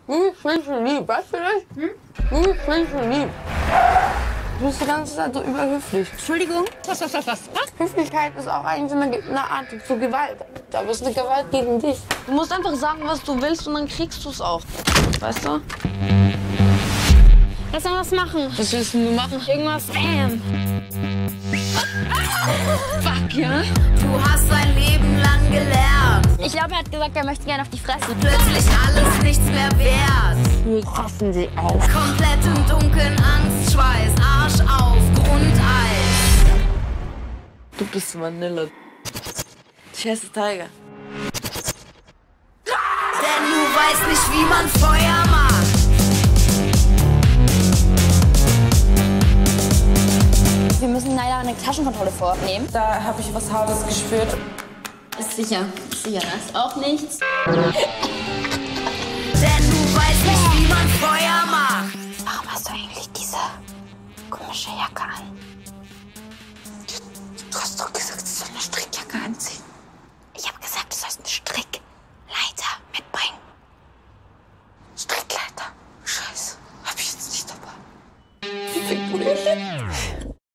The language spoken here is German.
Ich bin schon lieb, weißt du das? Ich bin schon lieb. Du bist die ganze Zeit so überhöflich. Entschuldigung? Was? Höflichkeit ist auch eigentlich eine Art zu Gewalt. Aber es ist eine Gewalt gegen dich. Du musst einfach sagen, was du willst und dann kriegst du es auch. Weißt du? Lass mal was machen. Was willst du machen? Irgendwas. Bam. Fuck, ja? Du hast dein Leben lang gelernt. Ich glaube, er hat gesagt, er möchte gerne auf die Fresse. Plötzlich alles nichts mehr wert. Wir fassen sie auf. Komplett im Dunkeln, Angst, Schweiß, Arsch auf, Grundeis. Du bist Vanille. Ich heiße Tiger. Denn du weißt nicht, wie man Feuer macht. Wir müssen leider eine Taschenkontrolle vornehmen. Da habe ich was Hartes gespürt. Ist sicher. Sicher, das ist auch nichts. Denn du weißt nicht, wie man Feuer macht. Warum hast du eigentlich diese komische Jacke an? Du hast doch gesagt,